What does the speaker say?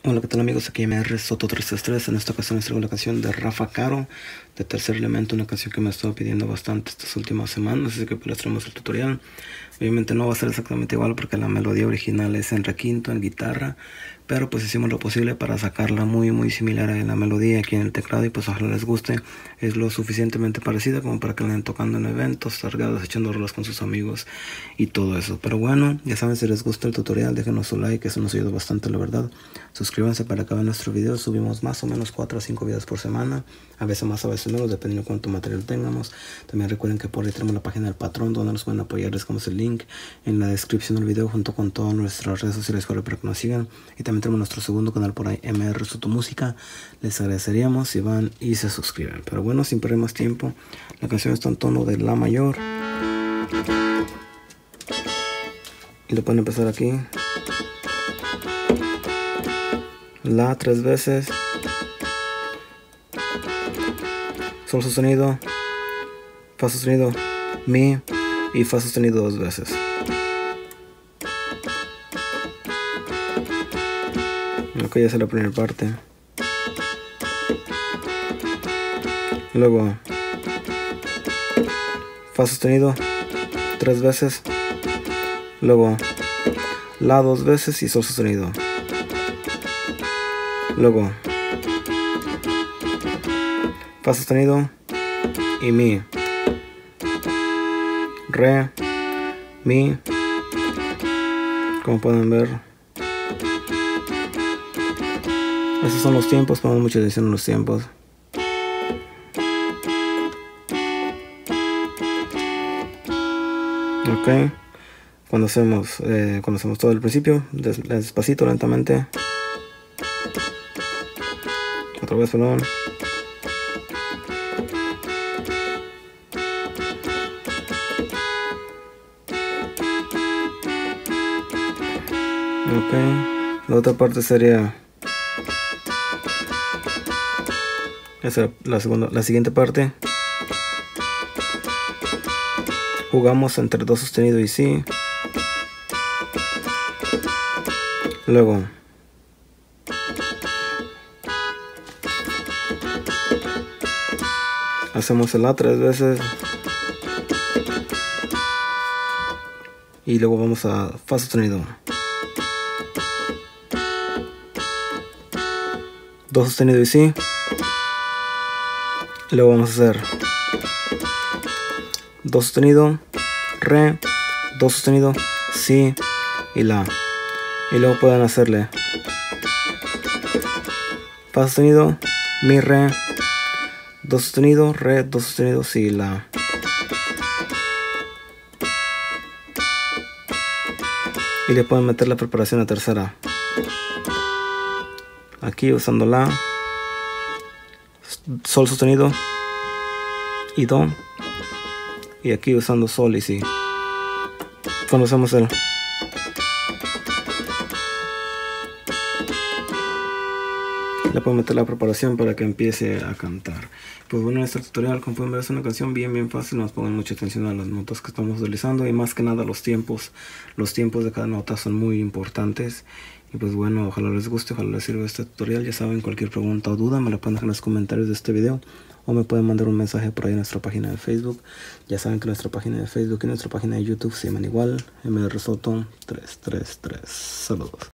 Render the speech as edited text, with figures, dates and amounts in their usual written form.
Hola, ¿qué tal amigos? Aquí MR Soto 333. En esta ocasión les traigo la canción de Rafa Caro, de Tercer Elemento, una canción que me ha estado pidiendo bastante estas últimas semanas, así que pues les traemos el tutorial. Obviamente no va a ser exactamente igual porque la melodía original es en re quinto, en guitarra, pero pues hicimos lo posible para sacarla muy similar a la melodía aquí en el teclado, y pues ojalá les guste. Es lo suficientemente parecida como para que la anden tocando en eventos, cargados, echando rolas con sus amigos y todo eso. Pero bueno, ya saben, si les gusta el tutorial, déjenos su like, eso nos ayuda bastante, la verdad. Suscríbanse para que vean nuestros videos. Subimos más o menos 4 a 5 videos por semana, a veces más, a veces menos, dependiendo de cuánto material tengamos. También recuerden que por ahí tenemos la página del Patrón, donde nos pueden apoyar. Les dejamos el link en la descripción del video junto con todas nuestras redes sociales para que nos sigan. Y también tenemos nuestro segundo canal por ahí, MR Soto Música. Les agradeceríamos si van y se suscriben. Pero bueno, sin perder más tiempo, la canción está en tono de La mayor y lo pueden empezar aquí. La 3 veces, Sol sostenido, Fa sostenido, Mi y Fa sostenido 2 veces. Ok, esa es la primera parte. Luego Fa sostenido 3 veces, luego La 2 veces y Sol sostenido. Luego Fa sostenido y Mi, Re, Mi, como pueden ver. Esos son los tiempos, ponemos mucha atención en los tiempos. Ok, cuando hacemos todo el principio, despacito, lentamente. Otra vez, perdón. Ok, la otra parte sería esa, la siguiente parte. Jugamos entre Do sostenido y Si. Luego hacemos el La 3 veces. Y luego vamos a Fa sostenido, Do sostenido y Si. Y luego vamos a hacer Do sostenido, Re, Do sostenido, Si y La. Y luego pueden hacerle Fa sostenido, Mi, Re, Do sostenido, Re, Do sostenido, Si y La. Y le pueden meter la preparación a tercera. Aquí usando La, Sol sostenido y Do. Y aquí usando Sol y Si. Cuando hacemos el le puedo meter la preparación para que empiece a cantar. Pues bueno, en este tutorial, como pueden ver, es una canción bien fácil. Nos pongan mucha atención a las notas que estamos utilizando y más que nada los tiempos de cada nota son muy importantes. Y pues bueno, ojalá les guste, ojalá les sirva este tutorial. Ya saben, cualquier pregunta o duda me la pueden dejar en los comentarios de este video, o me pueden mandar un mensaje por ahí en nuestra página de Facebook. Ya saben que nuestra página de Facebook y nuestra página de YouTube se llaman igual, MR Soto 333. Saludos.